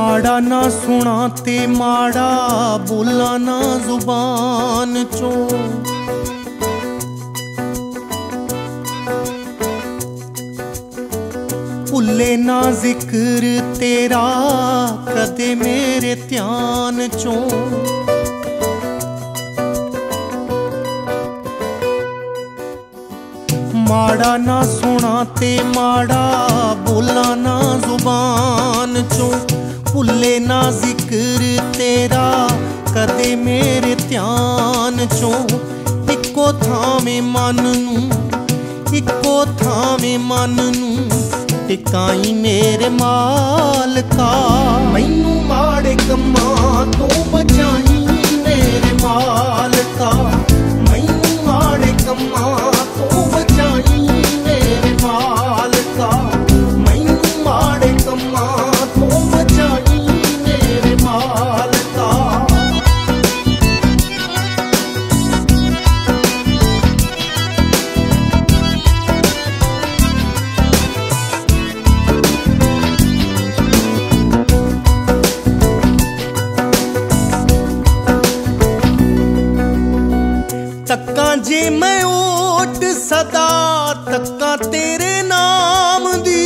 माड़ा ना सुना ते माड़ा बोला ना जुबान चों। भुले ना जिक्र तेरा कदे मेरे ध्यान चों। माड़ा ना सुना ते माड़ा बोला ना जुबान चों। भुले ना जिक्र तेरा कदे मेरे ध्यान चों। इको थावें मन नूं, इको थावें मन नूं टिकाई मेरे मालका। मैनू माड़े कम्मां तों बचाई मेरे मालका। मैनू माड़े कम्मां तों बचाई मेरे मालका। मैनू माड़े कम्मां तों बचाई मेरे मालका। तक्का जे मैं ओट सदा तक्का तेरे नाम दी।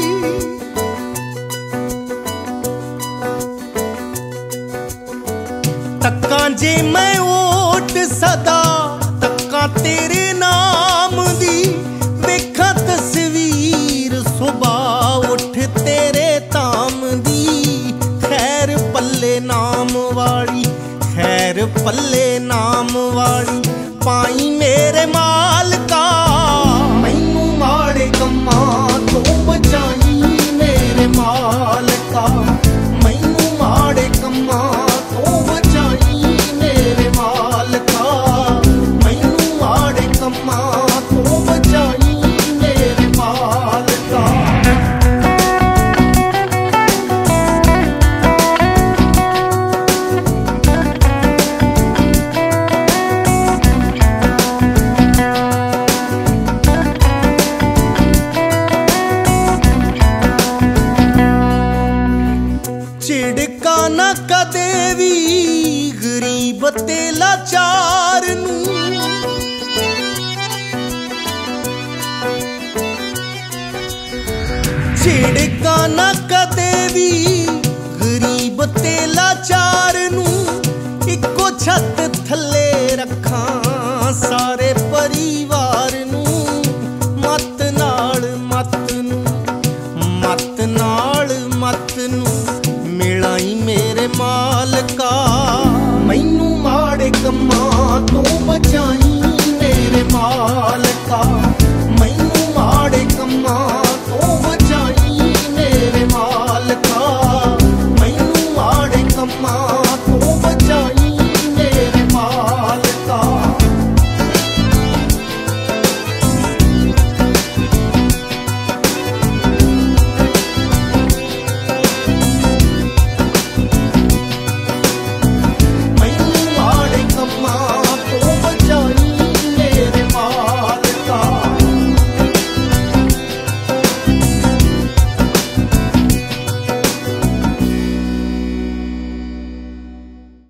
तक्का जे मैं ओट सदा तक्का तेरे नाम दी। देखा तस्वीर सुबह उठ तेरे धाम दी। खैर पल्ले नाम वाली, खैर पल्ले नाम वाली पाई मेरे मालका। मैनू माड़े कम्मां तों बचाई मेरे मालका। मैनू माड़े कम्मां तों बचाई मेरे मालका। मैनू माड़े कम्मां तों बचाई मेरे मालका। झिड़का ना कदे भी गरीब ते लाचार नूं। झिड़का ना कदे भी गरीब ते लाचार नूं। इको छत